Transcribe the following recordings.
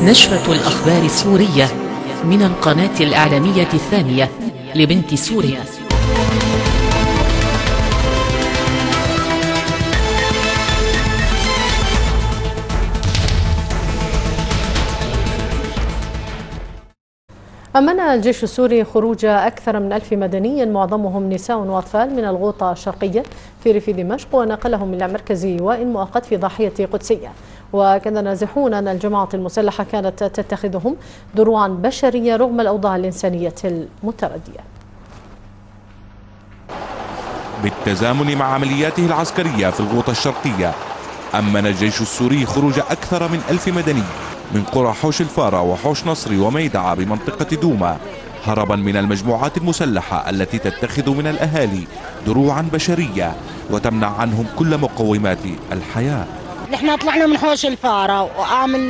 نشرة الأخبار السورية من القناة الإعلامية الثانية لبنت سوريا. أمن الجيش السوري خروج أكثر من 1000 مدني معظمهم نساء وأطفال من الغوطة الشرقية في ريف دمشق ونقلهم إلى مركز إيواء مؤقت في ضاحية قدسية. وكان نازحون أن الجماعة المسلحة كانت تتخذهم دروعا بشرية رغم الأوضاع الإنسانية المتردية. بالتزامن مع عملياته العسكرية في الغوطة الشرقية، أمن الجيش السوري خروج أكثر من 1000 مدني من قرى حوش الفارة وحوش نصري وميدعة بمنطقة دوما، هربا من المجموعات المسلحة التي تتخذ من الأهالي دروعا بشرية وتمنع عنهم كل مقومات الحياة. نحن طلعنا من حوش الفارة وعامل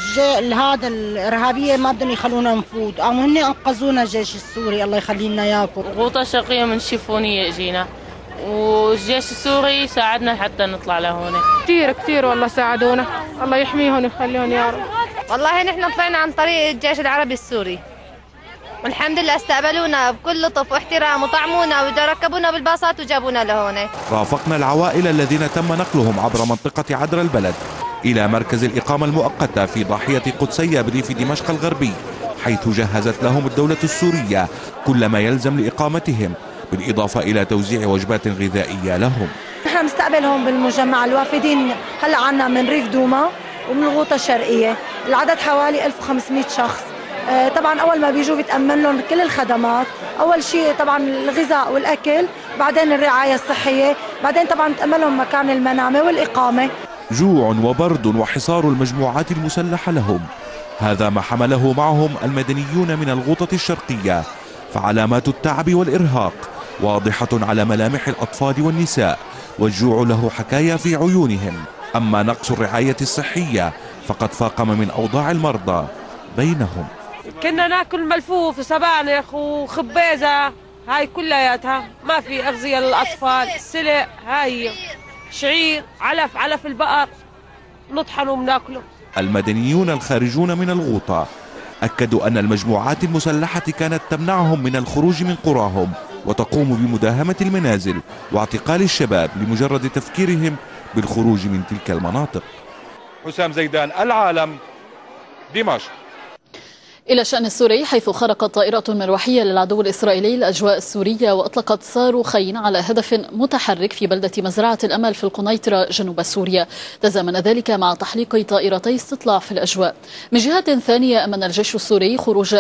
هذا الإرهابية ما بدهم يخلونا نفوت، قاموا هن أنقذونا الجيش السوري الله يخلي لنا إياكم. الغوطة الشرقية من شيفونية اجينا والجيش السوري ساعدنا حتى نطلع لهون. كثير والله ساعدونا، الله يحميهم ويخليهم يا رب. والله نحن طلعنا عن طريق الجيش العربي السوري والحمد لله استقبلونا بكل لطف واحترام وطعمونا وركبونا بالباصات وجابونا لهون. رافقنا العوائل الذين تم نقلهم عبر منطقة عدرا البلد إلى مركز الإقامة المؤقتة في ضاحية قدسية بريف دمشق الغربي، حيث جهزت لهم الدولة السورية كل ما يلزم لإقامتهم، بالإضافة إلى توزيع وجبات غذائية لهم. نحن مستقبلهم بالمجمع الوافدين هلا عنا من ريف دوما ومن الغوطة الشرقية، العدد حوالي 1500 شخص. طبعا أول ما بيجوا بيتأمن لهم كل الخدمات، أول شيء طبعا الغذاء والأكل، بعدين الرعاية الصحية، بعدين طبعا بتأمن لهم مكان المنامة والإقامة. جوع وبرد وحصار المجموعات المسلحة لهم، هذا ما حمله معهم المدنيون من الغوطة الشرقية، فعلامات التعب والإرهاق واضحة على ملامح الأطفال والنساء، والجوع له حكاية في عيونهم. أما نقص الرعاية الصحية فقد فاقم من أوضاع المرضى بينهم. كنا ناكل ملفوف وسبانخ وخبيزة، هاي كلياتها ما في أغذية للأطفال، سلع هاي شعير علف البقر نطحن وبناكله. المدنيون الخارجون من الغوطة أكدوا أن المجموعات المسلحة كانت تمنعهم من الخروج من قراهم وتقوم بمداهمة المنازل واعتقال الشباب لمجرد تفكيرهم بالخروج من تلك المناطق. حسام زيدان، العالم، دمشق. إلى الشأن السوري، حيث خرقت طائرة مروحية للعدو الإسرائيلي الأجواء السورية وأطلقت صاروخين على هدف متحرك في بلدة مزرعة الأمل في القنيطرة جنوب سوريا، تزامن ذلك مع تحليق طائرتي استطلاع في الأجواء. من جهة ثانية، أمن الجيش السوري خروج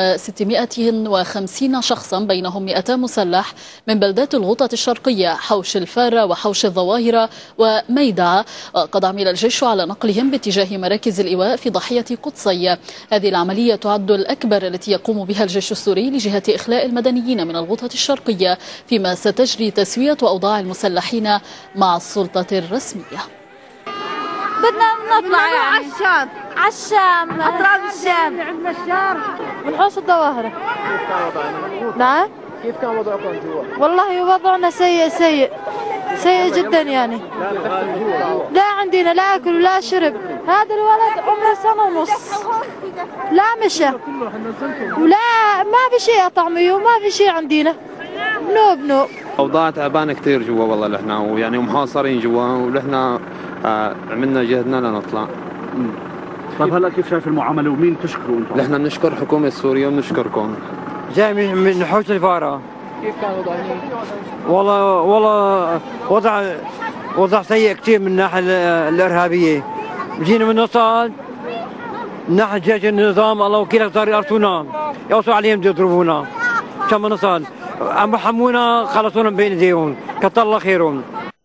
1650 شخصا بينهم 200 مسلح من بلدات الغوطة الشرقية حوش الفارة وحوش الظواهرة وميدعة، وقد عمل الجيش على نقلهم باتجاه مراكز الإيواء في ضاحية قدسية. هذه العملية تعد الأكبر التي يقوم بها الجيش السوري لجهة إخلاء المدنيين من الغوطة الشرقية، فيما ستجري تسوية أوضاع المسلحين مع السلطة الرسمية. بدنا نطلع على الشام أطراف الشام عندنا الشام من حوش الظواهرة. نعم، كيف كان وضعكم جوا؟ والله وضعنا سيء جدا يعني. لا عندنا لا أكل ولا شرب، هذا الولد عمره سنة ونص لا مشى ولا ما في شيء طعمي وما في شيء عندنا، بنوب أوضاع تعبانة كثير جوا والله، نحن ويعني محاصرين جوا ونحن عملنا جهدنا لنطلع. طيب هلا كيف شايف المعاملة ومين تشكروا انتم؟ نحن بنشكر حكومة سوريا وبنشكركم. جاي من حوش الفارة. كيف كان وضعنا؟ والله وضع سيء كثير من الناحية الإرهابية. جينا من وصل من ناحية جيش النظام، الله وكيلك صار يقرصونا، يوصلوا عليهم يضربونا عشان ما نصل، عم بحمونا خلصونا بين ايديهم، كتر الله خيرهم.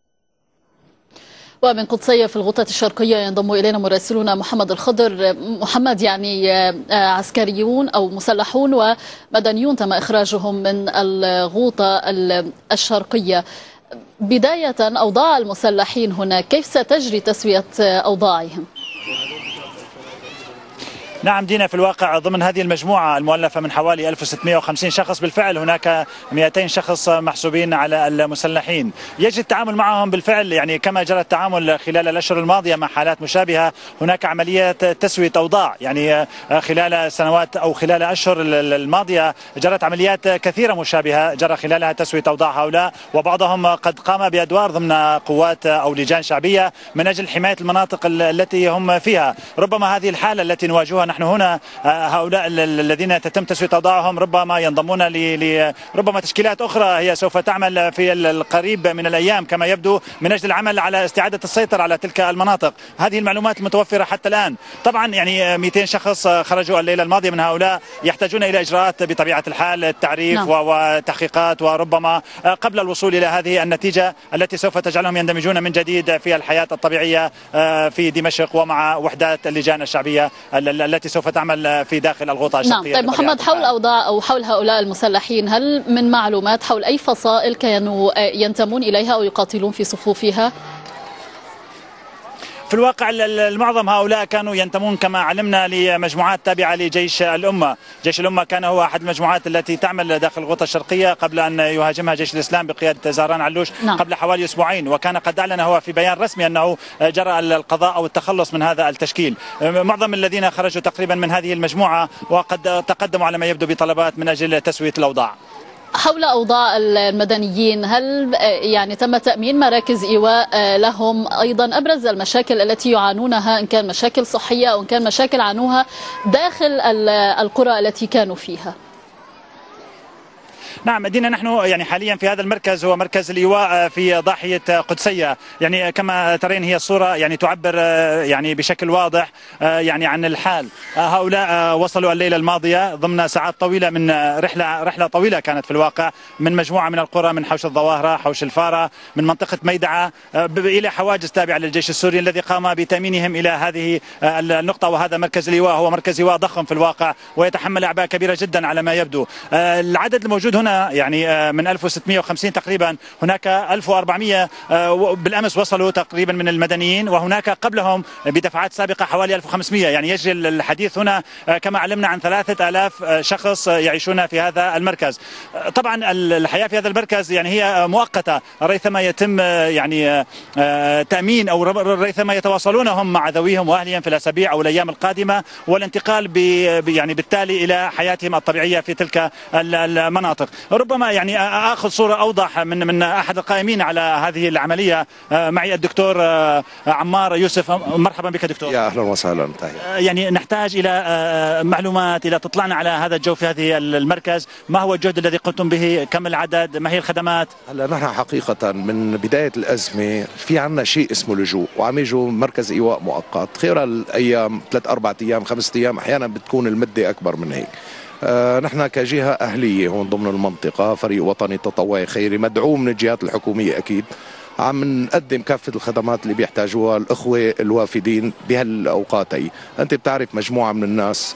ومن قدسية في الغوطة الشرقية ينضم إلينا مراسلنا محمد الخضر. محمد، يعني عسكريون أو مسلحون ومدنيون تم إخراجهم من الغوطة الشرقية. بداية، أوضاع المسلحين هناك كيف ستجري تسوية أوضاعهم؟ نعم دينا، في الواقع ضمن هذه المجموعة المؤلفة من حوالي 1650 شخص بالفعل هناك 200 شخص محسوبين على المسلحين. يجري التعامل معهم بالفعل يعني كما جرى التعامل خلال الأشهر الماضية مع حالات مشابهة. هناك عمليات تسوية أوضاع، يعني خلال سنوات أو خلال أشهر الماضية جرت عمليات كثيرة مشابهة جرى خلالها تسوية أوضاع هؤلاء، وبعضهم قد قام بأدوار ضمن قوات أو لجان شعبية من أجل حماية المناطق التي هم فيها. ربما هذه الحالة التي نواجهها نحن هنا، هؤلاء الذين تتم تسوية أوضاعهم ربما ينضمون ربما تشكيلات أخرى هي سوف تعمل في القريب من الأيام كما يبدو من أجل العمل على استعادة السيطرة على تلك المناطق. هذه المعلومات المتوفرة حتى الآن. طبعا يعني 200 شخص خرجوا الليلة الماضية من هؤلاء يحتاجون إلى إجراءات بطبيعة الحال، التعريف وتحقيقات، وربما قبل الوصول إلى هذه النتيجة التي سوف تجعلهم يندمجون من جديد في الحياة الطبيعية في دمشق ومع وحدات اللجان الشعبية التي سوف تعمل في داخل الغوطة الشرقية. طيب محمد، حول أوضاع أو حول هؤلاء المسلحين، هل من معلومات حول أي فصائل كانوا ينتمون إليها أو يقاتلون في صفوفها؟ في الواقع المعظم هؤلاء كانوا ينتمون كما علمنا لمجموعات تابعة لجيش الأمة. جيش الأمة كان هو أحد المجموعات التي تعمل داخل الغوطة الشرقية قبل أن يهاجمها جيش الإسلام بقيادة زهران علوش قبل حوالي أسبوعين، وكان قد أعلن هو في بيان رسمي أنه جرى القضاء أو التخلص من هذا التشكيل. معظم الذين خرجوا تقريبا من هذه المجموعة وقد تقدموا على ما يبدو بطلبات من أجل تسوية الأوضاع. حول أوضاع المدنيين، هل يعني تم تأمين مراكز إيواء لهم؟ أيضا أبرز المشاكل التي يعانونها إن كان مشاكل صحية أو إن كان مشاكل عانوها داخل القرى التي كانوا فيها. نعم دينا، نحن يعني حاليا في هذا المركز هو مركز الإيواء في ضاحية قدسية. يعني كما ترين هي الصورة يعني تعبر يعني بشكل واضح يعني عن الحال. هؤلاء وصلوا الليلة الماضية ضمن ساعات طويلة من رحلة طويلة كانت في الواقع من مجموعة من القرى، من حوش الظواهرة، حوش الفارة، من منطقة ميدعة إلى حواجز تابعة للجيش السوري الذي قام بتأمينهم إلى هذه النقطة. وهذا مركز الإيواء هو مركز إيواء ضخم في الواقع ويتحمل أعباء كبيرة جدا على ما يبدو. العدد الموجود هنا يعني من 1650 تقريبا، هناك 1400 بالأمس وصلوا تقريبا من المدنيين، وهناك قبلهم بدفعات سابقة حوالي 1500. يعني يجري الحديث هنا كما علمنا عن 3000 شخص يعيشون في هذا المركز. طبعا الحياة في هذا المركز يعني هي مؤقتة ريثما يتم يعني تأمين أو ريثما يتواصلون هم مع ذويهم وأهلهم في الأسابيع أو الأيام القادمة، والانتقال يعني بالتالي إلى حياتهم الطبيعية في تلك المناطق. ربما يعني اخذ صوره اوضح من احد القائمين على هذه العمليه. معي الدكتور عمار يوسف. مرحبا بك دكتور. يا اهلا وسهلا. يعني نحتاج الى معلومات، الى تطلعنا على هذا الجو في هذه المركز. ما هو الجهد الذي قمتم به؟ كم العدد؟ ما هي الخدمات؟ هلا نحن حقيقه من بدايه الازمه في عندنا شيء اسمه لجوء، وعم يجوا مركز ايواء مؤقت خلال الايام 3 4 ايام 5 ايام، احيانا بتكون المده اكبر من هيك. نحن كجهة أهلية هون ضمن المنطقة، فريق وطني تطوعي خيري مدعوم من الجهات الحكومية أكيد، عم نقدم كافة الخدمات اللي بيحتاجوها الأخوة الوافدين بهالأوقات هي. أنت بتعرف مجموعة من الناس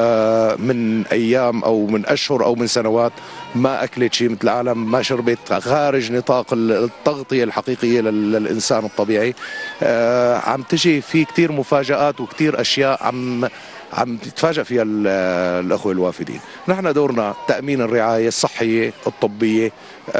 من أيام أو من أشهر أو من سنوات ما أكلت شيء مثل العالم، ما شربت، خارج نطاق التغطية الحقيقية للإنسان الطبيعي. عم تجي في كتير مفاجآت وكتير أشياء عم تتفاجأ فيها الأخوة الوافدين. نحن دورنا تأمين الرعاية الصحية الطبية،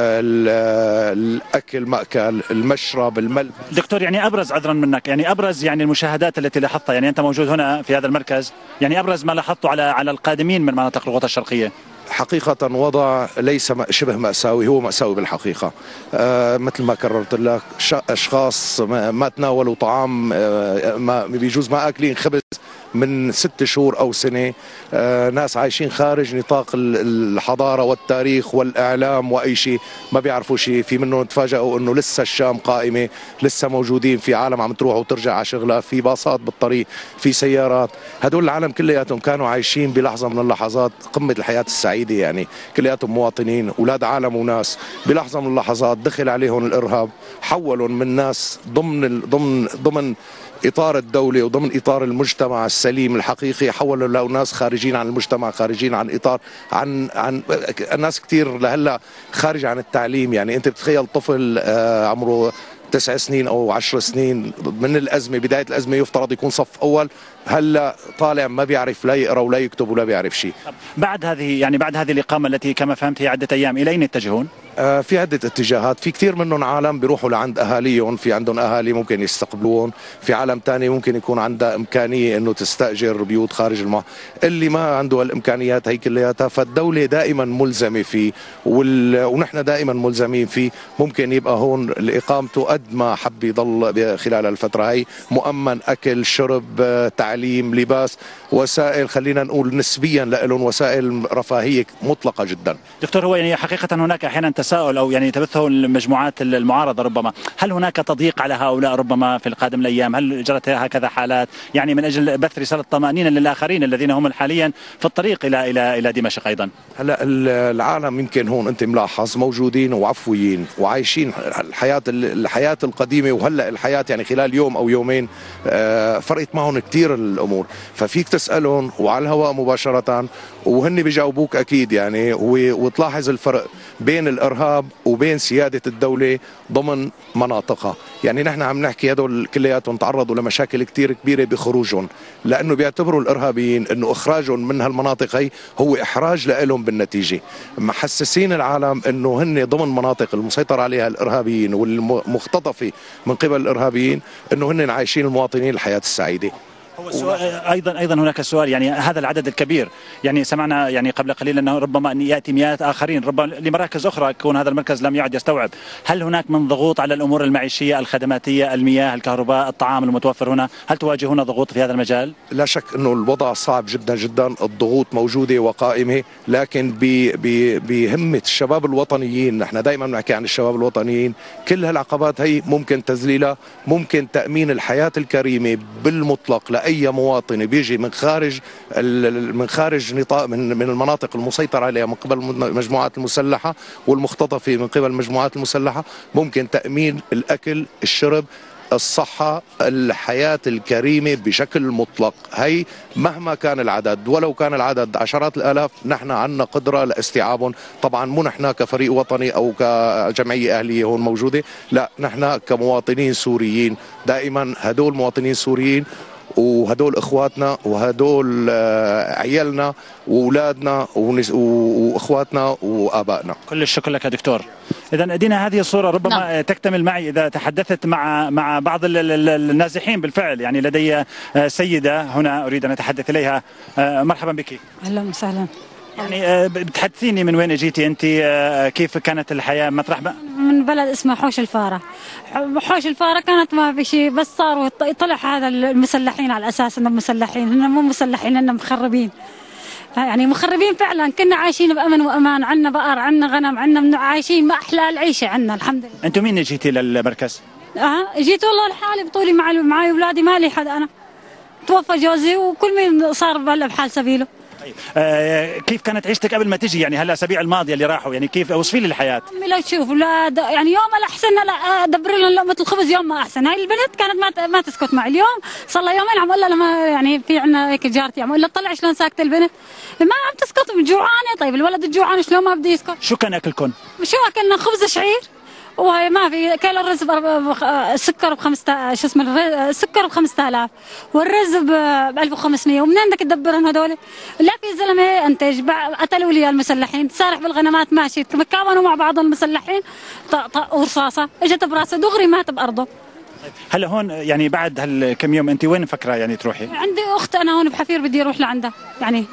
الأكل مأكل، المشرب، الملبس. دكتور يعني أبرز عذرا منك، يعني أبرز يعني المشاهدات التي لاحظتها، يعني أنت موجود هنا في هذا المركز، يعني أبرز ما لاحظته على القادمين من مناطق الغوطة الشرقية. حقيقة وضع ليس شبه مأساوي، هو مأساوي بالحقيقة. مثل ما كررت لك، أشخاص ما تناولوا طعام، ما بيجوز ما أكلين خبز من 6 شهور أو سنة. ناس عايشين خارج نطاق الحضارة والتاريخ والإعلام وأي شيء، ما بيعرفوا شيء. في منهم تفاجئوا أنه لسه الشام قائمة، لسه موجودين، في عالم عم تروح وترجع على شغلها، في باصات بالطريق، في سيارات. هدول العالم كلياتهم كانوا عايشين بلحظة من اللحظات قمة الحياة السعيدة، يعني كلياتهم مواطنين أولاد عالم وناس. بلحظة من اللحظات دخل عليهم الإرهاب، حولهم من ناس ضمن إطار الدولة وضمن إطار المجتمع السليم الحقيقي، حولوا لناس خارجين عن المجتمع، خارجين عن إطار عن الناس كتير لهلا خارج عن التعليم. يعني أنت بتخيل طفل عمره 9 سنين أو 10 سنين من الأزمة، بداية الأزمة يفترض يكون صف أول، هلا طالع ما بيعرف لا يقرأ ولا يكتب ولا بيعرف شيء. بعد هذه الإقامة التي كما فهمت هي عدة أيام، إلى أين يتجهون؟ في عدة اتجاهات، في كثير منهم عالم بيروحوا لعند أهاليهم، في عندهم أهالي ممكن يستقبلون، في عالم تاني ممكن يكون عندها إمكانية إنه تستأجر بيوت خارج اللي ما عنده الإمكانيات هي كلياتها، فالدولة دائما ملزمة فيه ونحن دائما ملزمين فيه. ممكن يبقى هون إقامته قد ما حب يضل خلال الفترة هي مؤمن، أكل شرب تعليم لباس، وسائل خلينا نقول نسبيا لهم وسائل رفاهية مطلقة جدا. دكتور، هو يعني حقيقة هناك أحيانا تساؤل أو يعني تبثه المجموعات المعارضة ربما، هل هناك تضييق على هؤلاء ربما في القادم الأيام؟ هل جرت هكذا حالات يعني من أجل بث رسالة طمأنينة للآخرين الذين هم حاليا في الطريق إلى دمشق أيضا؟ هلا العالم يمكن هون أنت ملاحظ موجودين وعفويين وعايشين الحياة القديمة، وهلا الحياة يعني خلال يوم أو يومين فرقت معهم كثير الأمور، ففيك تسألهم وعلى الهواء مباشرة وهن بيجاوبوك أكيد يعني، وتلاحظ الفرق بين الإرهاب وبين سيادة الدولة ضمن مناطقها. يعني نحن عم نحكي هدول كلياتهم تعرضوا لمشاكل كتير كبيرة بخروجهم، لأنه بيعتبروا الإرهابيين أنه إخراجهم من هالمناطق هي هو إحراج لهم بالنتيجة، محسسين العالم أنه هن ضمن مناطق المسيطر عليها الإرهابيين والمختطفة من قبل الإرهابيين أنه هن عايشين المواطنين الحياة السعيدة. هو السؤال ايضا هناك سؤال، يعني هذا العدد الكبير، يعني سمعنا يعني قبل قليل انه ربما ان ياتي مئات اخرين ربما لمراكز اخرى يكون هذا المركز لم يعد يستوعب، هل هناك من ضغوط على الامور المعيشيه الخدماتيه، المياه، الكهرباء، الطعام المتوفر هنا؟ هل تواجهون ضغوط في هذا المجال؟ لا شك انه الوضع صعب جدا جدا، الضغوط موجوده وقائمه، لكن بهمه الشباب الوطنيين، نحن دائما بنحكي عن الشباب الوطنيين، كل هالعقبات هي ممكن تذليلها، ممكن تامين الحياه الكريمه بالمطلق اي مواطن بيجي من خارج نطاق من المناطق المسيطر عليها من قبل المجموعات المسلحه والمختطفه من قبل المجموعات المسلحه، ممكن تامين الاكل، الشرب، الصحة، الحياة الكريمة بشكل مطلق. هي مهما كان العدد، ولو كان العدد عشرات الآلاف، نحن عنا قدرة لاستيعابهم. طبعا مو نحن كفريق وطني أو كجمعية أهلية هون موجودة، لا، نحن كمواطنين سوريين دائما هدول مواطنين سوريين، وهدول اخواتنا وهدول عيالنا واولادنا واخواتنا وابائنا. كل الشكر لك يا دكتور. اذا ادينا هذه الصوره ربما تكتمل معي اذا تحدثت مع بعض النازحين بالفعل. يعني لدي سيده هنا اريد ان اتحدث اليها. مرحبا بك. اهلا وسهلا. يعني بتحدثيني من وين جيتي انت؟ كيف كانت الحياه مطرح من بلد اسمه حوش الفاره. حوش الفاره كانت ما في شيء، بس صاروا طلع هذا المسلحين على اساس انهم مسلحين، هن مو مسلحين، هن مخربين. يعني مخربين فعلا. كنا عايشين بامن وامان، عندنا بقر، عندنا غنم، عندنا عايشين ما احلى العيشه عندنا الحمد لله. انتم مين جيتي للمركز؟ جيت والله لحالي بطولي، معي اولادي، ما لي حد، انا توفى جوزي وكل مين صار هلا بحال سبيله. كيف كانت عيشتك قبل ما تجي؟ يعني هالاسابيع الماضيه اللي راحوا، يعني كيف اوصفي لي الحياه؟ امي لا تشوف يعني يوم الاحسن لا ادبر لنا لقمه الخبز، يوم ما احسن. هاي البنت كانت ما تسكت معي. اليوم صار لها يومين عم اقول لها لما يعني في عندنا هيك جارتي عم اقول لها طلعي شلون ساكته البنت، ما عم تسكت، جوعانه. طيب الولد الجوعان شلون ما بده يسكت؟ شو كان اكلكم؟ شو اكلنا؟ خبز شعير، وهي ما في كيلو الرز سكر شو اسمه السكر ب 5000 والرز ب 1500. ومنين بدك تدبرهم هذول؟ لا في زلمه انتج قتلوا لي المسلحين، سارح بالغنمات ماشي، تكاونوا مع بعضهم المسلحين، طقوا رصاصه اجت براسه دغري مات بارضه. هلا هون يعني بعد هالكم يوم انت وين مفكره يعني تروحي؟ عندي اخت انا هون بحفير بدي اروح لعندها. يعني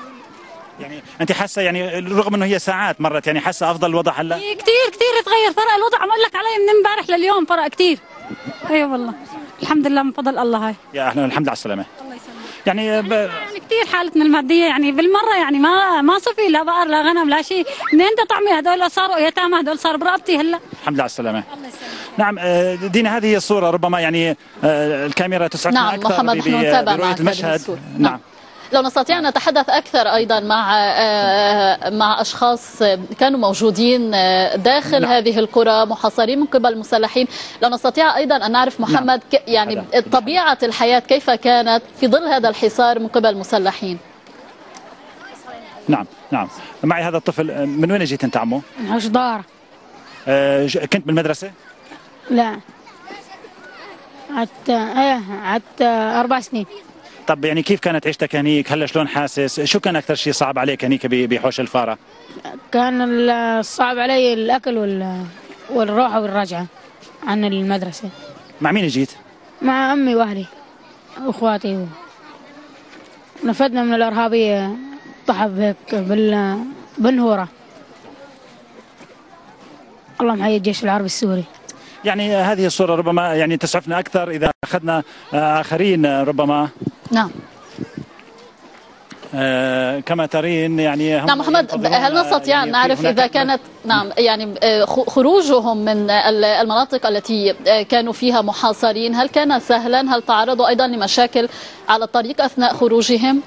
انت حاسه يعني رغم انه هي ساعات مرت، يعني حاسه افضل الوضع هلا؟ كثير تغير، فرق الوضع عم اقول لك عليه من امبارح لليوم، فرق كثير. ايوه والله الحمد لله من فضل الله. هاي يا اهلا، الحمد لله على السلامه. الله يسلمك. يعني كثير حالتنا الماديه يعني بالمره، يعني ما صفي لا بقر لا غنم لا شيء. منين تطعمي؟ هذول صاروا يتامى، هذول صاروا برقبتي هلا. الحمد لله على السلامه. الله يسلمك. نعم دينا، هذه هي الصوره ربما يعني الكاميرا تسعفنا نعم اكثر برؤيه المشهد. نعم. لو نستطيع أن نتحدث أكثر أيضا مع أشخاص كانوا موجودين داخل هذه القرى محاصرين من قبل المسلحين، لو نستطيع أيضا أن نعرف محمد يعني طبيعة الحياة كيف كانت في ظل هذا الحصار من قبل المسلحين. نعم معي هذا الطفل. من وين جيت أنت عمو؟ من هشدار. كنت بالمدرسة؟ لا. قعدت 4 سنين. طب يعني كيف كانت عيشتك هنيك؟ هلا شلون حاسس؟ شو كان اكثر شيء صعب عليك هنيك بحوش الفاره؟ كان الصعب علي الاكل والروحه والرجعه عن المدرسه. مع مين جيت؟ مع امي واهلي واخواتي. نفدنا من الارهابيه طحب هيك بالنهوره. اللهم حي الجيش العربي السوري. يعني هذه الصورة ربما يعني تسعفنا أكثر إذا أخذنا آخرين ربما. نعم. كما ترين يعني نعم محمد، هل نستطيع يعني نعرف إذا كانت نعم يعني خروجهم من المناطق التي كانوا فيها محاصرين هل كان سهلا؟ هل تعرضوا أيضا لمشاكل على الطريق أثناء خروجهم؟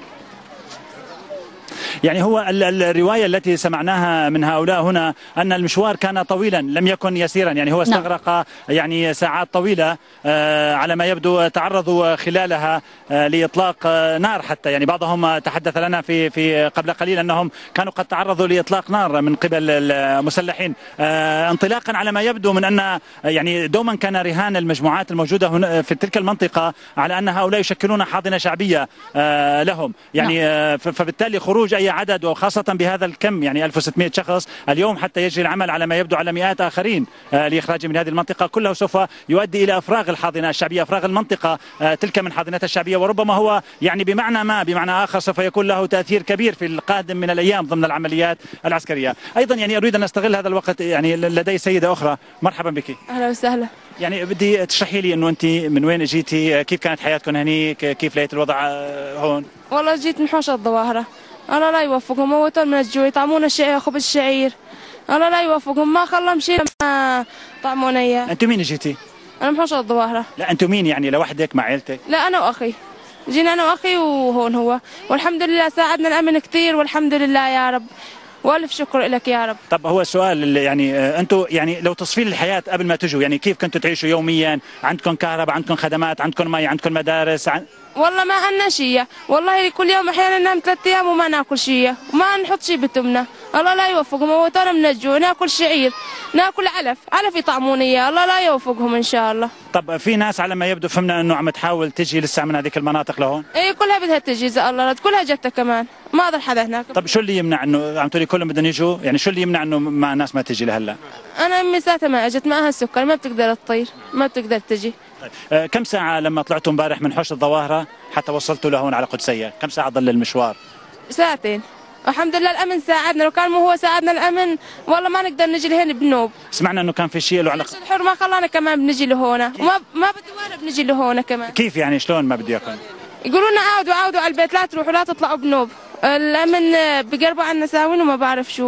يعني هو الرواية التي سمعناها من هؤلاء هنا أن المشوار كان طويلا لم يكن يسيرا، يعني هو استغرق يعني ساعات طويلة على ما يبدو. تعرضوا خلالها لإطلاق نار حتى، يعني بعضهم تحدث لنا في قبل قليل أنهم كانوا قد تعرضوا لإطلاق نار من قبل المسلحين، انطلاقا على ما يبدو من أن يعني دوما كان رهان المجموعات الموجودة هنا في تلك المنطقة على أن هؤلاء يشكلون حاضنة شعبية لهم، يعني فبالتالي خروج أي عدد وخاصة بهذا الكم يعني 1600 شخص اليوم حتى يجري العمل على ما يبدو على مئات آخرين لإخراجهم من هذه المنطقة، كله سوف يؤدي إلى إفراغ الحاضنة الشعبية، إفراغ المنطقة تلك من حاضنتها الشعبية، وربما هو يعني بمعنى آخر سوف يكون له تأثير كبير في القادم من الأيام ضمن العمليات العسكرية. أيضا يعني أريد أن أستغل هذا الوقت، يعني لدي سيدة أخرى. مرحبا بك. أهلا وسهلا. يعني بدي تشرحي لي أنه أنت من وين جيتي، كيف كانت حياتكم هنيك، كيف لقيت الوضع هون؟ والله جيت من حوش الظواهرة. الله لا يوفقهم، موتون من الجوع، يطعمونا خبز شعير. الله لا يوفقهم، ما خلهم شيء ما طعمونا اياه. انتم مين جيتي؟ انا من حوش الظواهرة. لا انتم مين يعني، لوحدك مع عيلتك؟ لا انا واخي، جينا انا واخي وهون هو، والحمد لله ساعدنا الامن كثير والحمد لله يا رب، والف شكر لك يا رب. طب هو السؤال اللي يعني انتم يعني لو تصفين الحياه قبل ما تجوا، يعني كيف كنتوا تعيشوا يوميا؟ عندكم كهرباء، عندكم خدمات، عندكم مي، عندكم مدارس؟ والله ما عندنا شيء، والله كل يوم احيانا ننام 3 ايام وما ناكل شيء وما نحط شيء بتمنا. الله لا يوفقهم، موتونا من الجوع، ناكل شعير، ناكل علف يطعمون اياه. الله لا يوفقهم ان شاء الله. طب في ناس على ما يبدو فهمنا انه عم تحاول تجي لسه من هذيك المناطق لهون؟ ايه كلها بدها تجي اذا الله رد، كلها جتها كمان، ما ضل حدا هناك. طب شو اللي يمنع انه عم تقولي كلهم بدهم يجوا، يعني شو اللي يمنع انه مع ناس ما تجي لهلا؟ انا امي ساعتها ما اجت، معها السكر، ما بتقدر تطير، ما بتقدر تجي. طيب كم ساعة لما طلعتوا امبارح من حوش الظواهرة حتى وصلتوا لهون على قدسية؟ كم ساعة ضل المشوار؟ 2 ساعتين. الحمد لله الامن ساعدنا، لو كان مو هو ساعدنا الامن والله ما نقدر نجي لهون بنوب. سمعنا انه كان في شيء له علاقة الحر ما خلانا كمان بنجي لهون، وما بده وين بنجي لهون كمان. كيف يعني شلون ما بده يكون؟ يقولوا لنا عودوا على البيت، لا تروحوا لا تطلعوا بنوب، الامن بقربوا عنا ساوين وما بعرف شو.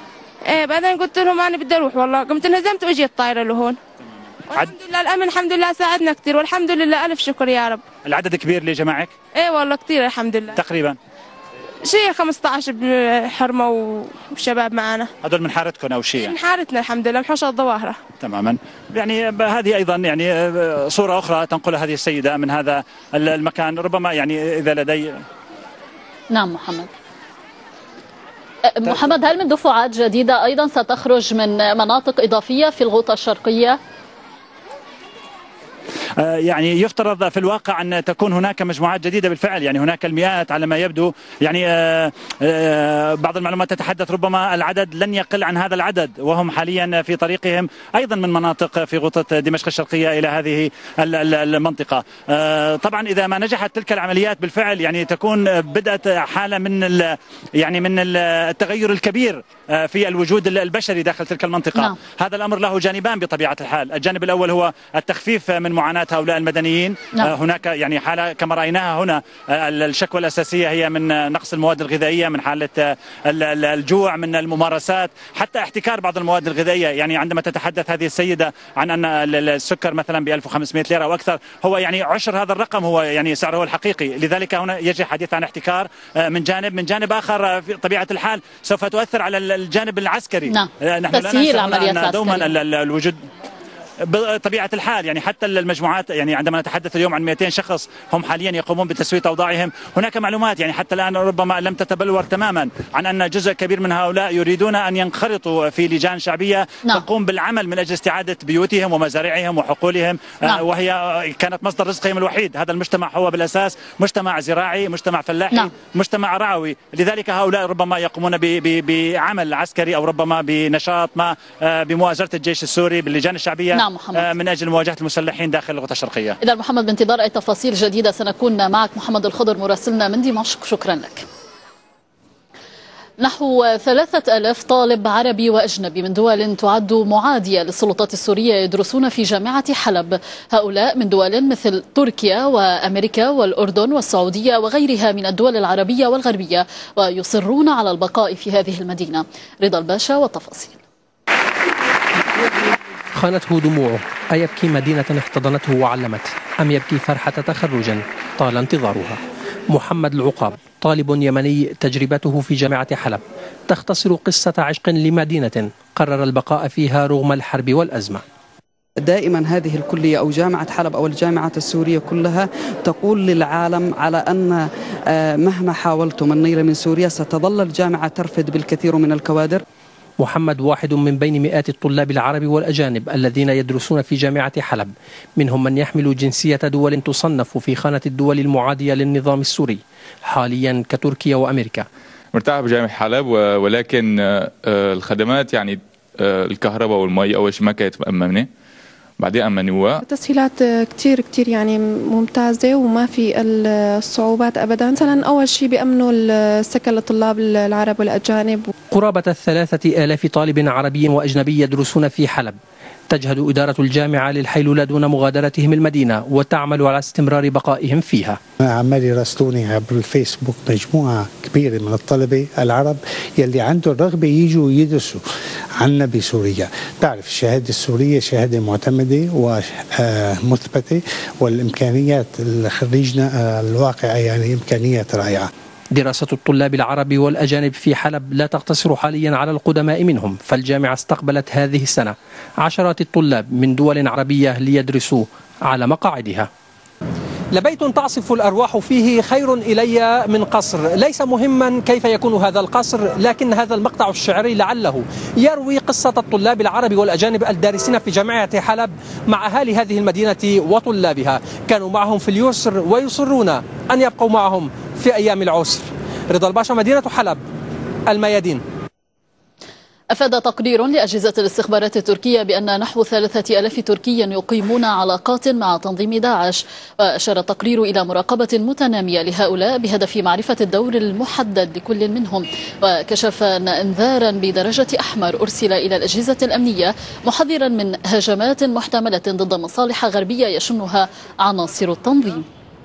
ايه بعدين قلت لهم انا بدي اروح، والله قمت انهزمت واجيت طايره لهون. والحمد لله الامن الحمد لله ساعدنا كثير، والحمد لله الف شكر يا رب. العدد كبير اللي جمعك؟ ايه والله كثير الحمد لله. تقريبا شيء 15 حرمه وشباب معنا. هذول من حارتكم او شيء؟ من حارتنا الحمد لله، من حوش الظواهرة. تماما. يعني هذه ايضا يعني صورة اخرى تنقلها هذه السيدة من هذا المكان، ربما يعني اذا لدي. نعم محمد، هل من دفعات جديدة أيضا ستخرج من مناطق إضافية في الغوطة الشرقية؟ يعني يفترض في الواقع أن تكون هناك مجموعات جديدة بالفعل، يعني هناك المئات على ما يبدو، يعني بعض المعلومات تتحدث ربما العدد لن يقل عن هذا العدد، وهم حاليا في طريقهم أيضا من مناطق في غوطة دمشق الشرقية إلى هذه المنطقة. طبعا إذا ما نجحت تلك العمليات بالفعل يعني تكون بدأت حالة من يعني من التغير الكبير في الوجود البشري داخل تلك المنطقة. نعم. هذا الأمر له جانبان بطبيعة الحال، الجانب الأول هو التخفيف من معاناة هؤلاء المدنيين. نعم. هناك يعني حالة كما رأيناها هنا، الشكوى الأساسية هي من نقص المواد الغذائية، من حالة الجوع، من الممارسات، حتى احتكار بعض المواد الغذائية. يعني عندما تتحدث هذه السيدة عن أن السكر مثلا ب 1500 ليرة أو أكثر، هو يعني عشر هذا الرقم هو يعني سعره الحقيقي، لذلك هنا يجري حديث عن احتكار من جانب آخر. في طبيعة الحال سوف تؤثر على الجانب العسكري. نعم. نحن تسهيل عمليات العسكرية دوما الوجود. بطبيعة الحال يعني حتى المجموعات، يعني عندما نتحدث اليوم عن 200 شخص هم حاليا يقومون بتسوية أوضاعهم، هناك معلومات يعني حتى الآن ربما لم تتبلور تماما عن أن جزء كبير من هؤلاء يريدون أن ينخرطوا في لجان شعبية تقوم بالعمل من أجل استعادة بيوتهم ومزارعهم وحقولهم، وهي كانت مصدر رزقهم الوحيد. هذا المجتمع هو بالأساس مجتمع زراعي، مجتمع فلاحي، مجتمع رعوي، لذلك هؤلاء ربما يقومون بعمل عسكري أو ربما بنشاط ما بمؤازرة الجيش السوري باللجان الشعبية من أجل مواجهة المسلحين داخل الغوطة الشرقية. إذا محمد بانتظار أي تفاصيل جديدة سنكون معك. محمد الخضر مراسلنا من دمشق، شكرا لك. نحو 3000 طالب عربي وأجنبي من دول تعد معادية للسلطات السورية يدرسون في جامعة حلب. هؤلاء من دول مثل تركيا وأمريكا والأردن والسعودية وغيرها من الدول العربية والغربية، ويصرون على البقاء في هذه المدينة. رضا الباشا والتفاصيل. خانته دموعه، أيبكي مدينة احتضنته وعلمته، أم يبكي فرحة تخرج طال انتظارها؟ محمد العقاب طالب يمني تجربته في جامعة حلب تختصر قصة عشق لمدينة قرر البقاء فيها رغم الحرب والأزمة. دائما هذه الكلية أو جامعة حلب أو الجامعة السورية كلها تقول للعالم على أن مهما حاولتم النيل من سوريا ستظل الجامعة ترفد بالكثير من الكوادر. محمد واحد من بين مئات الطلاب العرب والأجانب الذين يدرسون في جامعة حلب، منهم من يحمل جنسية دول تصنف في خانة الدول المعادية للنظام السوري حاليا كتركيا وأمريكا. مرتاح بجامعة حلب، ولكن الخدمات يعني الكهرباء والمي أول شيء ما كانت مأمنة، بعدين أمنوها. تسهيلات كتير يعني ممتازة وما في الصعوبات أبدا. مثلا أول شيء بيأمنوا السكن للطلاب العرب والأجانب. قرابة 3000 طالب عربي وأجنبي يدرسون في حلب. تجهد إدارة الجامعة للحيلولة دون مغادرتهم المدينة وتعمل على استمرار بقائهم فيها. عمال يراسلوني عبر الفيسبوك مجموعة كبيرة من الطلبة العرب يلي عندهم رغبة يجوا يدرسوا عنا بسوريا. تعرف الشهادة السورية شهادة معتمدة ومثبتة، والإمكانيات خريجنا الواقع يعني إمكانيات رائعة. دراسة الطلاب العرب والأجانب في حلب لا تقتصر حاليا على القدماء منهم، فالجامعة استقبلت هذه السنة عشرات الطلاب من دول عربية ليدرسوا على مقاعدها. لبيت تعصف الأرواح فيه خير إلي من قصر. ليس مهما كيف يكون هذا القصر، لكن هذا المقطع الشعري لعله يروي قصة الطلاب العرب والأجانب الدارسين في جامعة حلب مع أهالي هذه المدينة وطلابها. كانوا معهم في اليسر ويصرون أن يبقوا معهم في أيام العسر. رضا الباشا، مدينة حلب، الميادين. أفاد تقرير لأجهزة الاستخبارات التركية بأن نحو 3000 تركي يقيمون علاقات مع تنظيم داعش، وأشار التقرير إلى مراقبة متنامية لهؤلاء بهدف معرفة الدور المحدد لكل منهم، وكشف أن إنذارا بدرجة أحمر أرسل إلى الأجهزة الأمنية محذرا من هجمات محتملة ضد مصالح غربية يشنها عناصر التنظيم.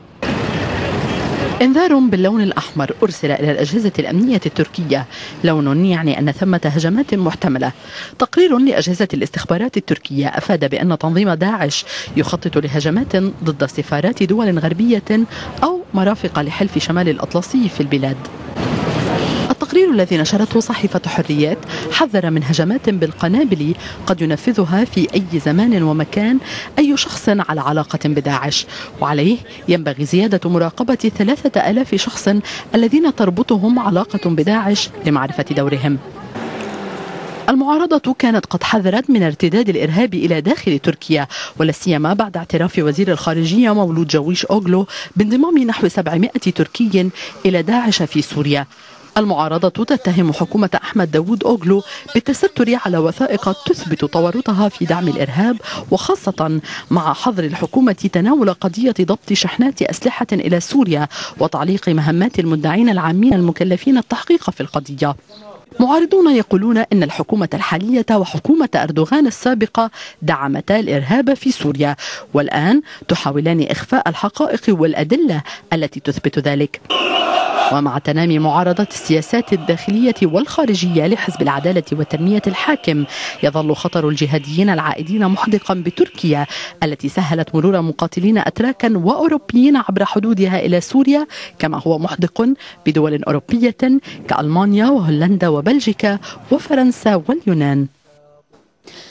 إنذار باللون الأحمر أرسل إلى الأجهزة الأمنية التركية، لون يعني أن ثمة هجمات محتملة. تقرير لأجهزة الاستخبارات التركية أفاد بأن تنظيم داعش يخطط لهجمات ضد سفارات دول غربية أو مرافق لحلف شمال الأطلسي في البلاد. التقرير الذي نشرته صحيفة حريات حذر من هجمات بالقنابل قد ينفذها في أي زمان ومكان أي شخص على علاقة بداعش، وعليه ينبغي زيادة مراقبة 3000 شخص الذين تربطهم علاقة بداعش لمعرفة دورهم. المعارضة كانت قد حذرت من ارتداد الإرهاب إلى داخل تركيا، ولا سيما بعد اعتراف وزير الخارجية مولود جويش أوغلو بانضمام نحو 700 تركي إلى داعش في سوريا. المعارضة تتهم حكومة أحمد داوود أوغلو بالتستر على وثائق تثبت تورطها في دعم الإرهاب، وخاصة مع حظر الحكومة تناول قضية ضبط شحنات أسلحة إلى سوريا وتعليق مهمات المدعين العامين المكلفين التحقيق في القضية. معارضون يقولون إن الحكومة الحالية وحكومة أردوغان السابقة دعمتا الإرهاب في سوريا، والآن تحاولان إخفاء الحقائق والأدلة التي تثبت ذلك. ومع تنامي معارضة السياسات الداخلية والخارجية لحزب العدالة والتنمية الحاكم، يظل خطر الجهاديين العائدين محدقا بتركيا التي سهلت مرور مقاتلين أتراكا وأوروبيين عبر حدودها إلى سوريا، كما هو محدق بدول أوروبية كألمانيا وهولندا وبلجيكا وفرنسا واليونان.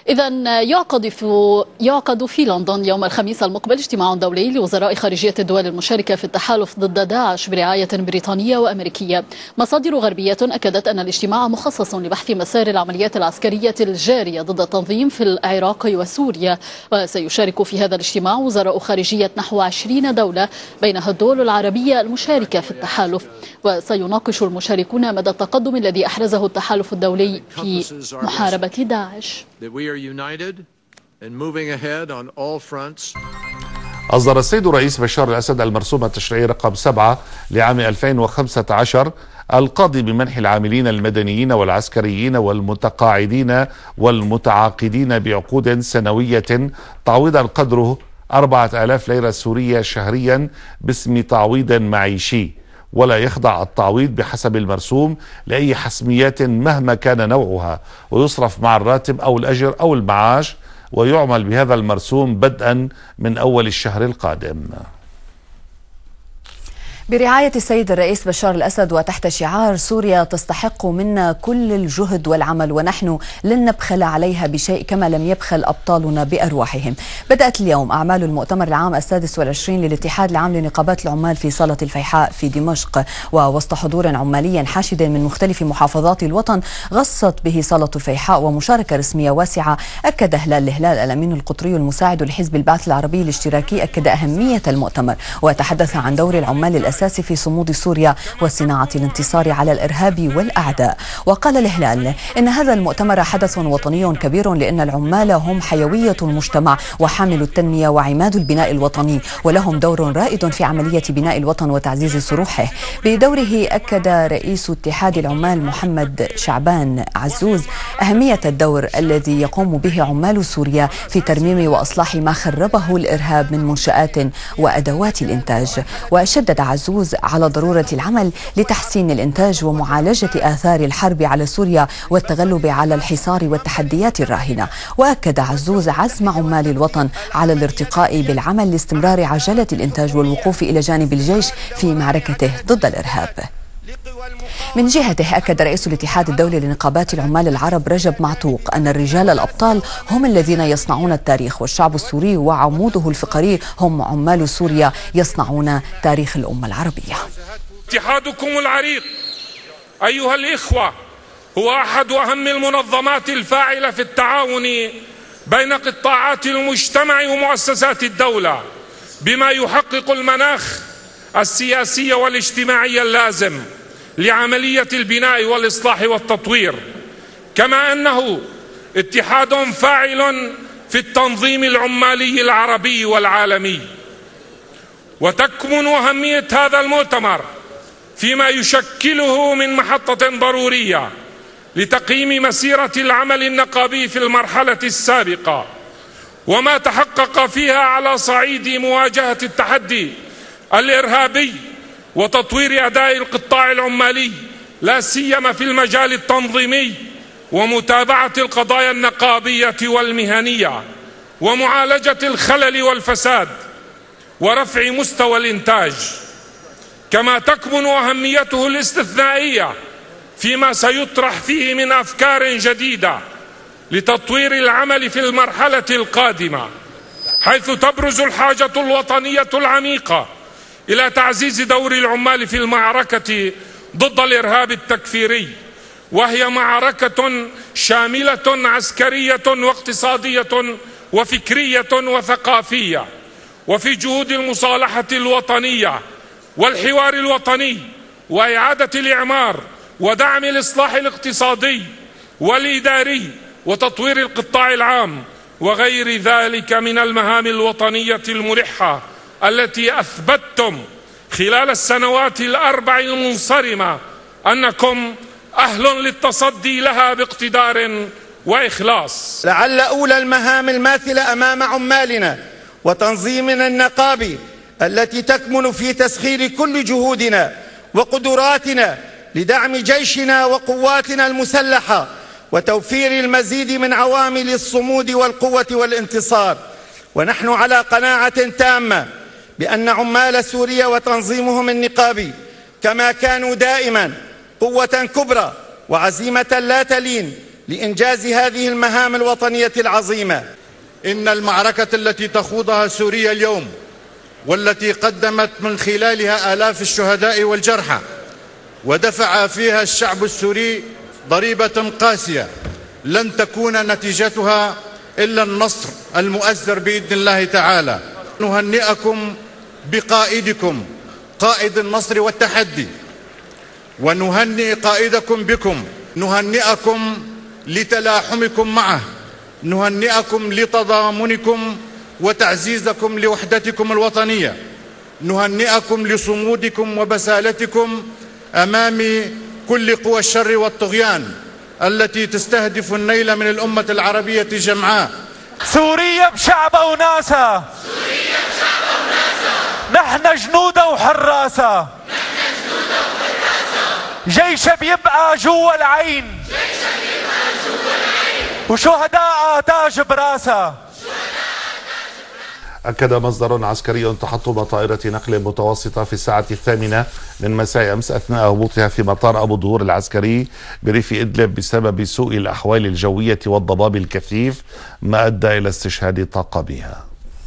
إذا يعقد في لندن يوم الخميس المقبل اجتماع دولي لوزراء خارجية الدول المشاركة في التحالف ضد داعش برعاية بريطانية وأمريكية. مصادر غربية أكدت أن الاجتماع مخصص لبحث مسار العمليات العسكرية الجارية ضد التنظيم في العراق وسوريا، وسيشارك في هذا الاجتماع وزراء خارجية نحو 20 دولة بينها الدول العربية المشاركة في التحالف، وسيناقش المشاركون مدى التقدم الذي أحرزه التحالف الدولي في محاربة داعش. أصدر السيد الرئيس بشار الأسد المرسوم التشريعي رقم 7 لعام 2015 القاضي بمنح العاملين المدنيين والعسكريين والمتقاعدين والمتعاقدين بعقود سنوية تعويضا قدره 4000 ليرة سورية شهريا باسم تعويض معيشي، ولا يخضع التعويض بحسب المرسوم لأي حسميات مهما كان نوعها، ويصرف مع الراتب أو الأجر أو المعاش، ويعمل بهذا المرسوم بدءا من أول الشهر القادم. برعاية السيد الرئيس بشار الأسد وتحت شعار سوريا تستحق منا كل الجهد والعمل ونحن لن نبخل عليها بشيء كما لم يبخل أبطالنا بأرواحهم، بدأت اليوم أعمال المؤتمر العام 26 للاتحاد العام لنقابات العمال في صالة الفيحاء في دمشق، ووسط حضور عمالي حاشد من مختلف محافظات الوطن غصت به صالة الفيحاء ومشاركة رسمية واسعة. أكد هلال الأمين القطري المساعد لحزب البعث العربي الاشتراكي أكد أهمية المؤتمر، وتحدث عن دور العمال الأساسي في صمود سوريا وصناعة الانتصار على الإرهاب والأعداء. وقال الهلال إن هذا المؤتمر حدث وطني كبير لأن العمال هم حيوية المجتمع وحامل التنمية وعماد البناء الوطني، ولهم دور رائد في عملية بناء الوطن وتعزيز صروحه. بدوره أكد رئيس اتحاد العمال محمد شعبان عزوز أهمية الدور الذي يقوم به عمال سوريا في ترميم وإصلاح ما خربه الإرهاب من منشآت وأدوات الإنتاج، وشدد عزوز على ضرورة العمل لتحسين الإنتاج ومعالجة آثار الحرب على سوريا والتغلب على الحصار والتحديات الراهنة. وأكد عزوز عزم عمال الوطن على الارتقاء بالعمل لاستمرار عجلة الإنتاج والوقوف إلى جانب الجيش في معركته ضد الإرهاب. من جهته أكد رئيس الاتحاد الدولي لنقابات العمال العرب رجب معتوق أن الرجال الأبطال هم الذين يصنعون التاريخ، والشعب السوري وعموده الفقري هم عمال سوريا يصنعون تاريخ الأمة العربية. اتحادكم العريق أيها الإخوة هو أحد أهم المنظمات الفاعلة في التعاون بين قطاعات المجتمع ومؤسسات الدولة بما يحقق المناخ السياسي والاجتماعي اللازم لعملية البناء والإصلاح والتطوير، كما أنه اتحاد فاعل في التنظيم العمالي العربي والعالمي. وتكمن أهمية هذا المؤتمر فيما يشكله من محطة ضرورية لتقييم مسيرة العمل النقابي في المرحلة السابقة وما تحقق فيها على صعيد مواجهة التحدي الإرهابي وتطوير أداء القطاع العمالي لا سيما في المجال التنظيمي ومتابعة القضايا النقابية والمهنية ومعالجة الخلل والفساد ورفع مستوى الإنتاج. كما تكمن أهميته الاستثنائية فيما سيطرح فيه من أفكار جديدة لتطوير العمل في المرحلة القادمة، حيث تبرز الحاجة الوطنية العميقة إلى تعزيز دور العمال في المعركة ضد الإرهاب التكفيري، وهي معركة شاملة عسكرية واقتصادية وفكرية وثقافية، وفي جهود المصالحة الوطنية والحوار الوطني وإعادة الإعمار ودعم الإصلاح الاقتصادي والإداري وتطوير القطاع العام وغير ذلك من المهام الوطنية الملحة التي أثبتتم خلال السنوات الأربع المنصرمة أنكم أهل للتصدي لها باقتدار وإخلاص. لعل أولى المهام الماثلة أمام عمالنا وتنظيمنا النقابي التي تكمن في تسخير كل جهودنا وقدراتنا لدعم جيشنا وقواتنا المسلحة وتوفير المزيد من عوامل الصمود والقوة والانتصار. ونحن على قناعة تامة بأن عمال سوريا وتنظيمهم النقابي كما كانوا دائما قوة كبرى وعزيمة لا تلين لإنجاز هذه المهام الوطنية العظيمة. إن المعركة التي تخوضها سوريا اليوم والتي قدمت من خلالها آلاف الشهداء والجرحى ودفع فيها الشعب السوري ضريبة قاسية لن تكون نتيجتها إلا النصر المؤزر بإذن الله تعالى. نهنئكم بقائدكم قائد النصر والتحدي، ونهنئ قائدكم بكم، نهنئكم لتلاحمكم معه، نهنئكم لتضامنكم وتعزيزكم لوحدتكم الوطنية، نهنئكم لصمودكم وبسالتكم أمام كل قوى الشر والطغيان التي تستهدف النيل من الأمة العربية جمعاء. سوريا بشعبها وناسها، نحن جنودها وحراسها، جيش بيبقى جوا العين وشهداء تاج براسها. أكد مصدر عسكري تحطم طائرة نقل متوسطة في الساعة 8 من مساء أمس أثناء هبوطها في مطار أبو ظهور العسكري بريف إدلب بسبب سوء الأحوال الجوية والضباب الكثيف، ما أدى إلى استشهاد طاقمها.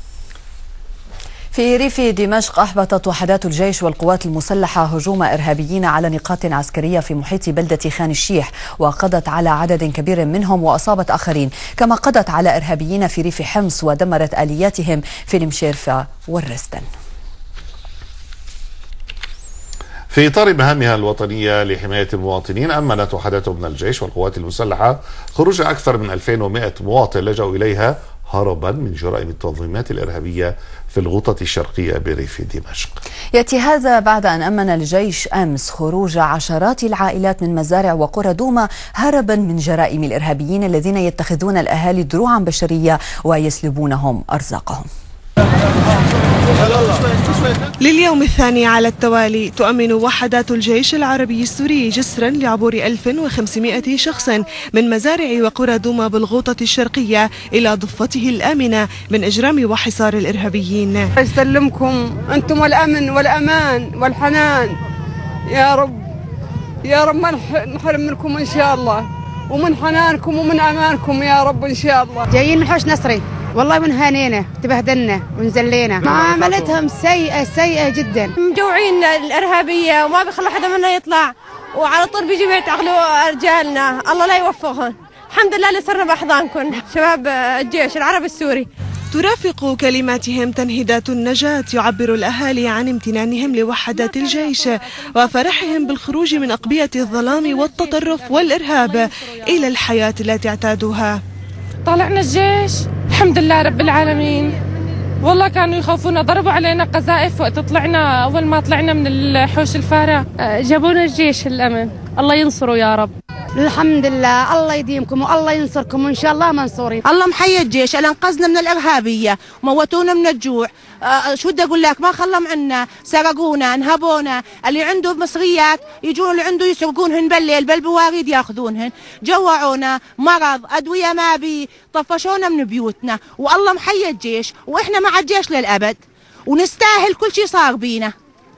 في ريف دمشق أحبطت وحدات الجيش والقوات المسلحة هجوم إرهابيين على نقاط عسكرية في محيط بلدة خان الشيح، وقضت على عدد كبير منهم وأصابت آخرين، كما قضت على إرهابيين في ريف حمص ودمرت آلياتهم في المشيرفة والرستن. في إطار مهامها الوطنية لحماية المواطنين، أمنت وحدات من الجيش والقوات المسلحة خروج أكثر من 2100 مواطن لجأوا إليها هربا من جرائم التنظيمات الإرهابية في الغوطة الشرقية بريف دمشق. يأتي هذا بعد أن أمن الجيش أمس خروج عشرات العائلات من مزارع وقرى دوما هربا من جرائم الإرهابيين الذين يتخذون الأهالي دروعا بشرية ويسلبونهم أرزاقهم. لليوم الثاني على التوالي تؤمن وحدات الجيش العربي السوري جسرا لعبور 1500 شخص من مزارع وقرى دوما بالغوطة الشرقية إلى ضفته الآمنة من إجرام وحصار الإرهابيين. يسلمكم أنتم الأمن والأمان والحنان يا رب، يا رب ما نحرم منكم إن شاء الله، ومن حنانكم ومن أمانكم يا رب إن شاء الله. جايين من حوش نصري، والله منهانينا تبهدلنا ونزلينا، معاملتهم سيئة جدا، مجوعين الإرهابية وما بيخلوا حدا منا يطلع، وعلى طول بيجوا بيعتقلوا رجالنا، الله لا يوفقهم. الحمد لله اللي صرنا بأحضانكم شباب الجيش العربي السوري. ترافق كلماتهم تنهيدات النجاة يعبر الأهالي عن امتنانهم لوحدات الجيش وفرحهم بالخروج من أقبية الظلام والتطرف والإرهاب إلى الحياة التي اعتادوها. طلعنا الجيش الحمد لله رب العالمين، والله كانوا يخوفونا، ضربوا علينا قذائف وقت طلعنا، أول ما طلعنا من الحوش الفارة جابونا الجيش الأمن، الله ينصره يا رب. الحمد لله، الله يديمكم والله ينصركم وإن شاء الله منصورين. الله محيي الجيش اللي انقذنا من الإرهابية وموتونا من الجوع. شو بدي أقول لك، ما خلهم عنا، سرقونا، انهبونا، اللي عنده مصريات يجون اللي عنده يسرقونهن بالليل بالبواريد ياخذونهن، جوعونا، مرض، أدوية ما بي، طفشونا من بيوتنا، والله محيي الجيش وإحنا مع الجيش للأبد، ونستاهل كل شيء صار بينا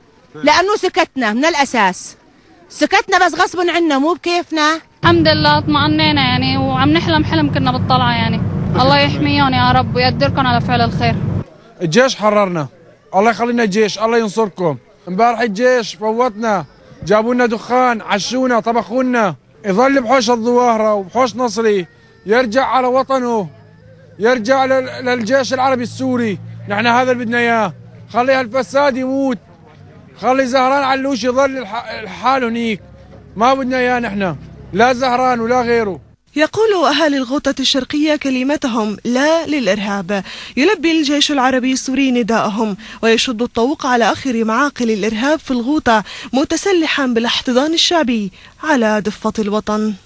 لأنه سكتنا من الأساس، سكتنا بس غصبا عنا مو بكيفنا. الحمد لله اطمأنينا يعني، وعم نحلم حلم كنا بالطلعة يعني، الله يحميهم يا رب ويقدركم على فعل الخير. الجيش حررنا، الله يخلينا الجيش، الله ينصركم. امبارح الجيش فوتنا، جابوا لنا دخان، عشونا، طبخونا، يظل بحوش الظواهرة وبحوش نصري، يرجع على وطنه، يرجع للجيش العربي السوري. نحن هذا اللي بدنا اياه، خلي هالفساد يموت، خلي زهران علوش يظل الحال هنيك، ما بدنا اياه نحن، لا زهران ولا غيره. يقول أهالي الغوطة الشرقية كلمتهم لا للإرهاب، يلبي الجيش العربي السوري نداءهم ويشد الطوق على آخر معاقل الإرهاب في الغوطة، متسلحا بالاحتضان الشعبي على ضفة الوطن.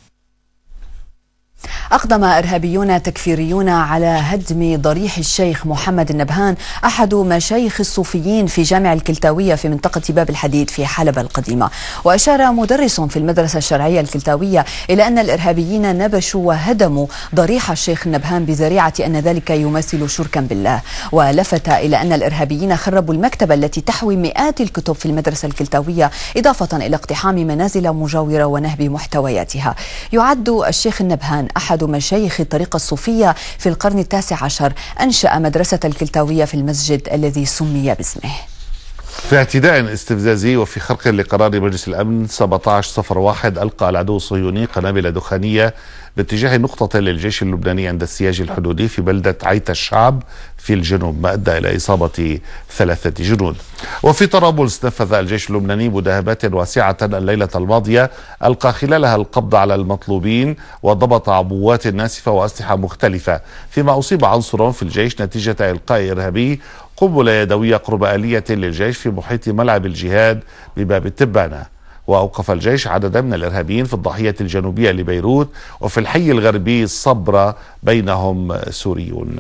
أقدم إرهابيون تكفيريون على هدم ضريح الشيخ محمد النبهان أحد مشايخ الصوفيين في جامع الكلتاوية في منطقة باب الحديد في حلب القديمة. وأشار مدرس في المدرسة الشرعية الكلتاوية إلى أن الإرهابيين نبشوا وهدموا ضريح الشيخ النبهان بذريعة أن ذلك يمثل شركا بالله. ولفت إلى أن الإرهابيين خربوا المكتبة التي تحوي مئات الكتب في المدرسة الكلتاوية، إضافة إلى اقتحام منازل مجاورة ونهب محتوياتها. يعد الشيخ النبهان أحد مشايخ الطريقة الصوفية في القرن ال19 أنشأ مدرسة الكلتاوية في المسجد الذي سمي باسمه. في اعتداء استفزازي وفي خرق لقرار مجلس الأمن 17/01 ألقى العدو الصهيوني قنابل دخانية باتجاه نقطة للجيش اللبناني عند السياج الحدودي في بلدة عيت الشعب في الجنوب، ما أدى إلى إصابة 3 جنود. وفي طرابلس نفذ الجيش اللبناني مداهمات واسعة الليلة الماضية ألقى خلالها القبض على المطلوبين وضبط عبوات ناسفة وأسلحة مختلفة، فيما أصيب عنصر في الجيش نتيجة إلقاء إرهابي قنبلة يدوية قرب آلية للجيش في محيط ملعب الجهاد بباب التبانة. وأوقف الجيش عددا من الإرهابيين في الضاحية الجنوبية لبيروت وفي الحي الغربي الصبرة، بينهم سوريون.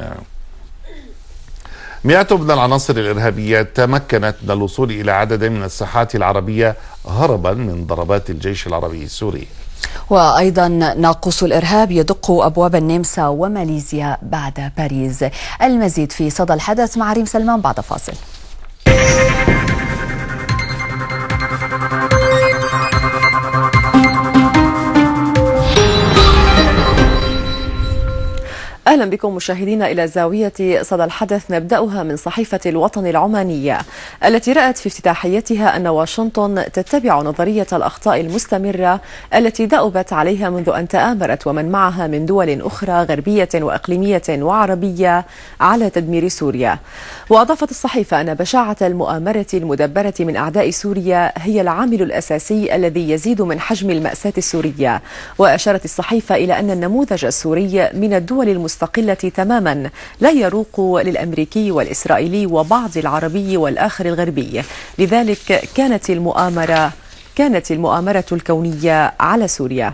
مئات من العناصر الإرهابية تمكنت من الوصول إلى عدد من الساحات العربية هربا من ضربات الجيش العربي السوري. وأيضا ناقوس الإرهاب يدق أبواب النمسا وماليزيا بعد باريس. المزيد في صدى الحدث مع ريم سلمان بعد فاصل. أهلا بكم مشاهدينا إلى زاوية صدى الحدث، نبدأها من صحيفة الوطن العمانية التي رأت في افتتاحيتها أن واشنطن تتبع نظرية الأخطاء المستمرة التي دأبت عليها منذ أن تآمرت ومن معها من دول أخرى غربية وإقليمية وعربية على تدمير سوريا. وأضافت الصحيفة أن بشاعة المؤامرة المدبرة من أعداء سوريا هي العامل الأساسي الذي يزيد من حجم المأساة السورية. وأشارت الصحيفة إلى أن النموذج السوري من الدول المستقلة تماما لا يروق للأمريكي والإسرائيلي وبعض العربي والآخر الغربي، لذلك كانت المؤامرة الكونية على سوريا.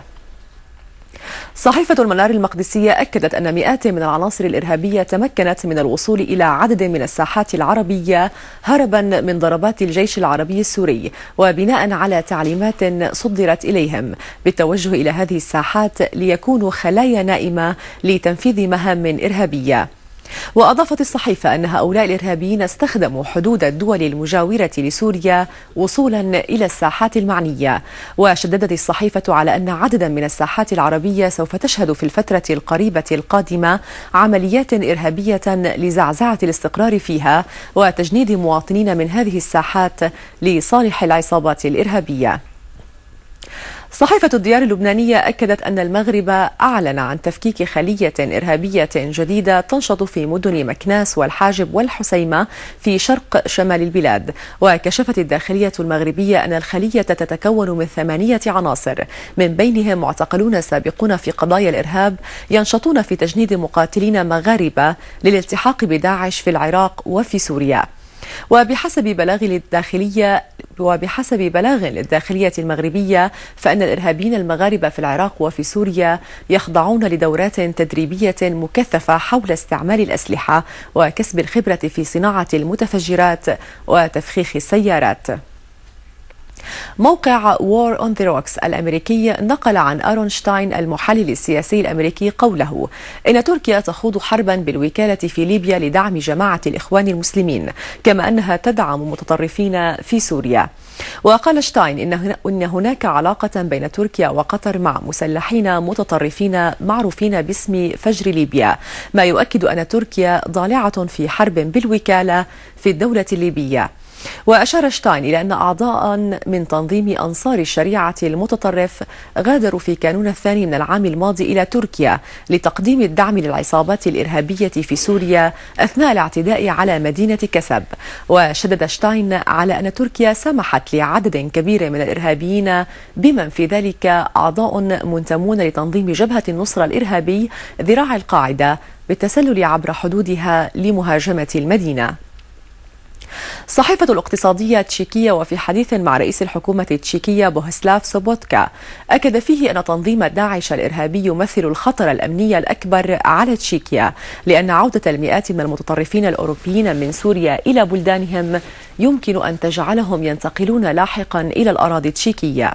صحيفة المنار المقدسية أكدت أن مئات من العناصر الإرهابية تمكنت من الوصول إلى عدد من الساحات العربية هربا من ضربات الجيش العربي السوري، وبناء على تعليمات صدرت إليهم بالتوجه إلى هذه الساحات ليكونوا خلايا نائمة لتنفيذ مهام إرهابية. وأضافت الصحيفة أن هؤلاء الإرهابيين استخدموا حدود الدول المجاورة لسوريا وصولا إلى الساحات المعنية. وشددت الصحيفة على أن عددا من الساحات العربية سوف تشهد في الفترة القريبة القادمة عمليات إرهابية لزعزعة الاستقرار فيها وتجنيد مواطنين من هذه الساحات لصالح العصابات الإرهابية. صحيفة الديار اللبنانية أكدت أن المغرب أعلن عن تفكيك خلية إرهابية جديدة تنشط في مدن مكناس والحاجب والحسيمة في شرق شمال البلاد. وكشفت الداخلية المغربية أن الخلية تتكون من 8 عناصر من بينهم معتقلون سابقون في قضايا الإرهاب ينشطون في تجنيد مقاتلين مغاربة للالتحاق بداعش في العراق وفي سوريا. وبحسب بلاغ للداخلية المغربية فإن الإرهابيين المغاربة في العراق وفي سوريا يخضعون لدورات تدريبية مكثفة حول استعمال الأسلحة وكسب الخبرة في صناعة المتفجرات وتفخيخ السيارات. موقع War on the Rocks الأمريكي نقل عن آرون شتاين المحلل السياسي الأمريكي قوله إن تركيا تخوض حربا بالوكالة في ليبيا لدعم جماعة الإخوان المسلمين، كما أنها تدعم متطرفين في سوريا. وقال شتاين إن هناك علاقة بين تركيا وقطر مع مسلحين متطرفين معروفين باسم فجر ليبيا، ما يؤكد أن تركيا ضالعة في حرب بالوكالة في الدولة الليبية. وأشار شتاين إلى أن أعضاء من تنظيم أنصار الشريعة المتطرف غادروا في كانون الثاني من العام الماضي إلى تركيا لتقديم الدعم للعصابات الإرهابية في سوريا أثناء الاعتداء على مدينة كسب. وشدد شتاين على أن تركيا سمحت لعدد كبير من الإرهابيين بمن في ذلك أعضاء منتمون لتنظيم جبهة النصرة الإرهابي ذراع القاعدة بالتسلل عبر حدودها لمهاجمة المدينة. صحيفة الاقتصادية التشيكية وفي حديث مع رئيس الحكومة التشيكية بوهسلاف سوبوتكا أكد فيه أن تنظيم داعش الإرهابي يمثل الخطر الأمني الأكبر على تشيكيا، لأن عودة المئات من المتطرفين الأوروبيين من سوريا إلى بلدانهم يمكن أن تجعلهم ينتقلون لاحقا إلى الأراضي التشيكية.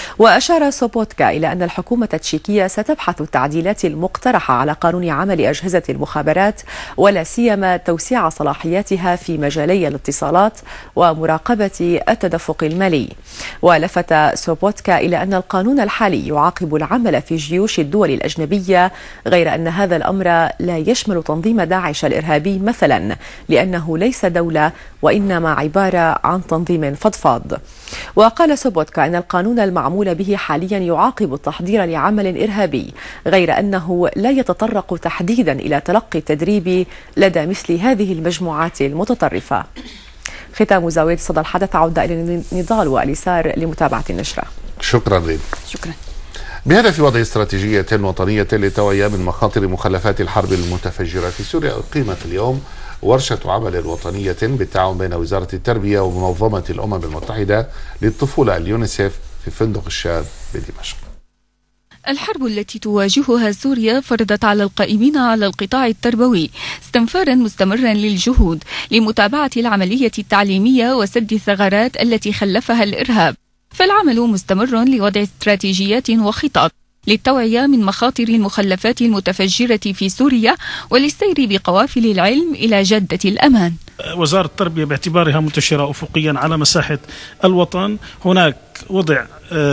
وأشار سوبوتكا إلى أن الحكومة التشيكية ستبحث التعديلات المقترحة على قانون عمل أجهزة المخابرات، ولا سيما توسيع صلاحياتها في مجالي الاتصالات ومراقبة التدفق المالي. ولفت سوبوتكا إلى أن القانون الحالي يعاقب العمل في جيوش الدول الأجنبية، غير أن هذا الأمر لا يشمل تنظيم داعش الإرهابي مثلا، لأنه ليس دولة وإنما عبارة عن تنظيم فضفاض. وقال سوبوتكا أن القانون المعمول به حاليا يعاقب التحضير لعمل إرهابي، غير أنه لا يتطرق تحديدا إلى تلقي التدريب لدى مثل هذه المجموعات المتطرفة. ختام زاوية صدى الحدث، عودة إلى النضال واليسار لمتابعة النشرة. شكرا ريم. شكرا. بهدف وضع استراتيجية وطنية للتوعية من مخاطر مخلفات الحرب المتفجرة في سوريا، أقيمت اليوم ورشة عمل وطنية بالتعاون بين وزارة التربية ومنظمة الأمم المتحدة للطفولة اليونيسيف في فندق الشاب بدمشق. الحرب التي تواجهها سوريا فرضت على القائمين على القطاع التربوي استنفارا مستمرا للجهود لمتابعة العملية التعليمية وسد الثغرات التي خلفها الإرهاب، فالعمل مستمر لوضع استراتيجيات وخطط للتوعية من مخاطر المخلفات المتفجرة في سوريا وللسير بقوافل العلم إلى جادة الأمان. وزارة التربية باعتبارها منتشرة أفقيا على مساحة الوطن، هناك وضع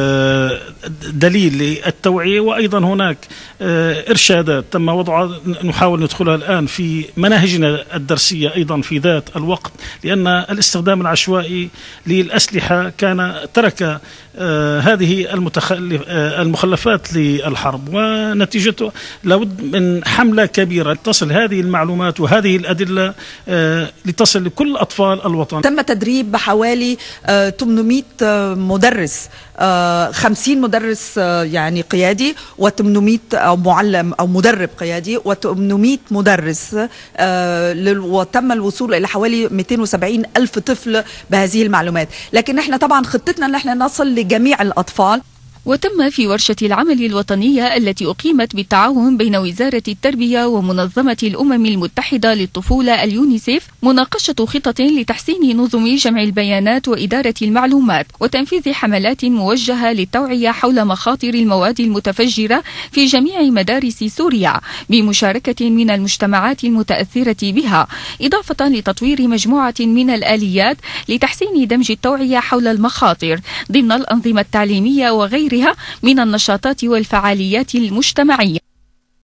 دليل للتوعية، وأيضا هناك إرشادات تم وضعها نحاول ندخلها الآن في مناهجنا الدرسية أيضا في ذات الوقت، لأن الاستخدام العشوائي للأسلحة كان ترك هذه المخلفات للحرب، ونتيجته لابد من حملة كبيرة تصل هذه المعلومات وهذه الأدلة لتصل لكل أطفال الوطن. تم تدريب حوالي 800 مدرس، 50 مدرس يعني قيادي و800 أو معلم أو مدرب قيادي و800 مدرس، وتم الوصول إلى حوالي 270 ألف طفل بهذه المعلومات. لكن احنا طبعا خطتنا ان احنا نصل لجميع الأطفال. وتم في ورشة العمل الوطنية التي أقيمت بالتعاون بين وزارة التربية ومنظمة الأمم المتحدة للطفولة اليونيسيف مناقشة خطط لتحسين نظم جمع البيانات وإدارة المعلومات وتنفيذ حملات موجهة للتوعية حول مخاطر المواد المتفجرة في جميع مدارس سوريا بمشاركة من المجتمعات المتأثرة بها، إضافة لتطوير مجموعة من الآليات لتحسين دمج التوعية حول المخاطر ضمن الأنظمة التعليمية وغيرها من النشاطات والفعاليات المجتمعية.